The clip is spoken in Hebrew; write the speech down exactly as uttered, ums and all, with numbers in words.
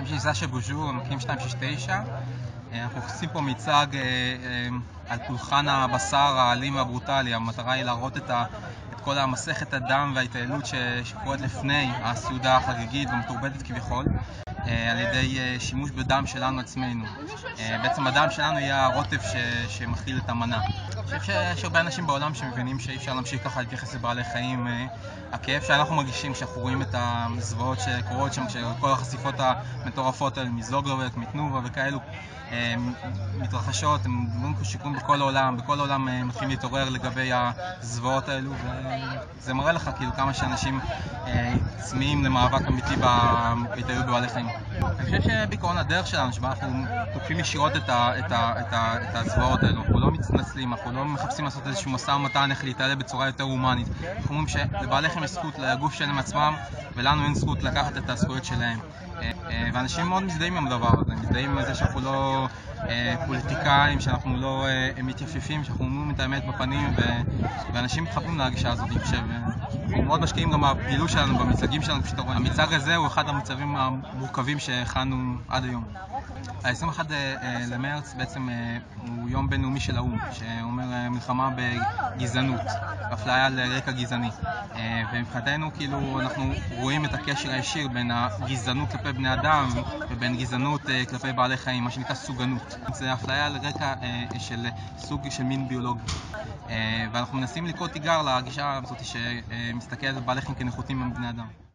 שלי סשה בוז'ור, מקים שתיים שש תשע. אנחנו עושים פה מיצג על פולחן הבשר האלים והברוטלי. המטרה היא להראות את, ה, את כל המסכת הדם וההתעללות שקורית לפני הסעודה החגיגית ומתורבתת כביכול, על ידי שימוש בדם שלנו עצמנו. בעצם הדם שלנו יהיה הרוטב ש, שמכיל את המנה. אני חושב שיש הרבה אנשים בעולם שמבינים שאי אפשר להמשיך ככה להתייחס לבעלי חיים. הכאב שאנחנו מרגישים כשאנחנו רואים את הזוועות שקורות שם, כשכל החשיפות המטורפות האלה מזוגלובק, מתנובה וכאלו מתרחשות, הם דברים שקורים בכל העולם, בכל העולם מתחילים להתעורר לגבי הזוועות האלו, וזה מראה לך כאילו כמה שאנשים צמאים למאבק אמיתי בהתעללות בבעלי חיים. אני חושב שבעיקרון הדרך שלנו, שבה אנחנו תוקפים ישירות את, ה, את, ה, את, ה, את הזוועות האלו, אנחנו לא מתנצלים, אנחנו לא מחפשים לעשות איזשהו משא ומתן איך להתעלל בצורה יותר הומנית. אנחנו אומרים שלבעלי חיים יש זכות לגוף שלהם עצמם, ולנו אין זכות לקחת את הזכויות שלהם. ואנשים מאוד מזדהים עם הדבר הזה, מזדהים עם זה שאנחנו לא פוליטיקאים, שאנחנו לא מתייפפים, שאנחנו אומרים את האמת בפנים, ואנשים מתחברים להגישה הזאת, אני חושב. אנחנו מאוד משקיעים גם בפעילות שלנו, במצגים שלנו, פשוט רואים. המצג הזה הוא אחד המצבים המורכבים שהכנו עד היום. ה-עשרים ואחד למרץ בעצם הוא יום בינלאומי של האו"ם, שאומר מלחמה בגזענות, אפליה על רקע גזעני. ומבחינתנו כאילו אנחנו רואים את הקשר הישיר בין הגזענות כלפי בני אדם ובין גזענות כלפי בעלי חיים, מה שנקרא סוגנות. זה אפליה על רקע של סוג של מין ביולוגי. ואנחנו מנסים לקרוא תיגר לגישה הזאת שמסתכלת על בעלי חיים כנחותים מבני אדם.